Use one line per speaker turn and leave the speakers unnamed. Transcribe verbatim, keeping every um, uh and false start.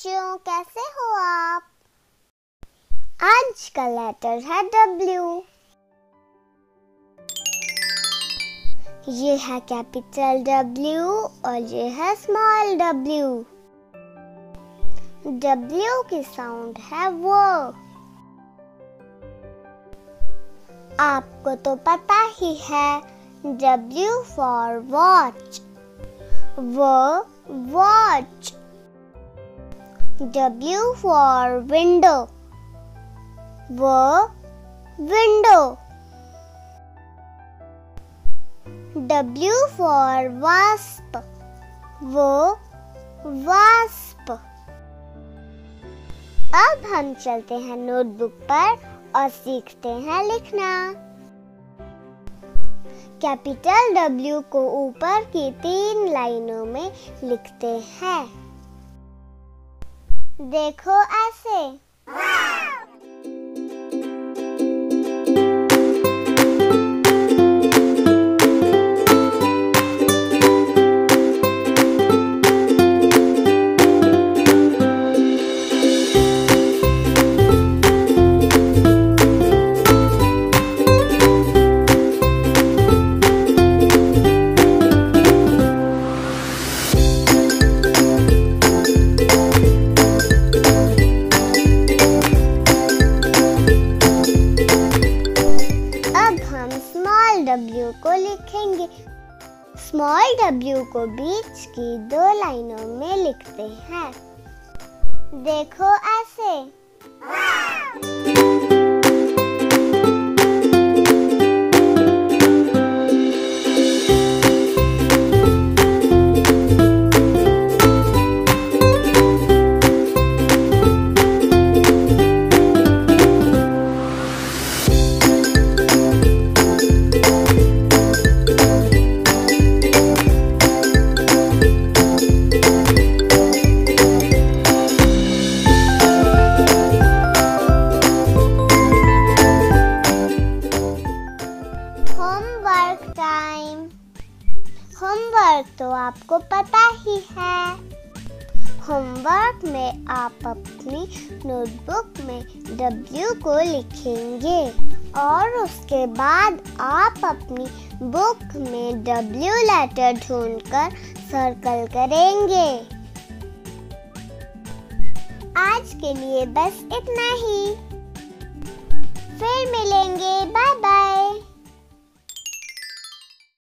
बच्चों, कैसे हो आप? आज का लेटर है डब्ल्यू। ये है कैपिटल डब्ल्यू और ये है स्मॉल डब्ल्यू। डब्ल्यू की साउंड है वो। आपको तो पता ही है, डब्ल्यू फॉर वॉच, वो वॉच। W for window, वो window। W for wasp, वो wasp। अब हम चलते हैं नोटबुक पर और सीखते हैं लिखना। कैपिटल W को ऊपर की तीन लाइनों में लिखते हैं। देखो ऐसे। W को लिखेंगे। स्मॉल W को बीच की दो लाइनों में लिखते हैं। देखो ऐसे। Homework time. होमवर्क तो आपको पता ही है। होमवर्क में आप अपनी नोटबुक में डब्ल्यू को लिखेंगे और उसके बाद आप अपनी बुक में डब्ल्यू लेटर ढूंढकर सर्कल करेंगे। आज के लिए बस इतना ही। फिर मिलेंगे। Bye bye.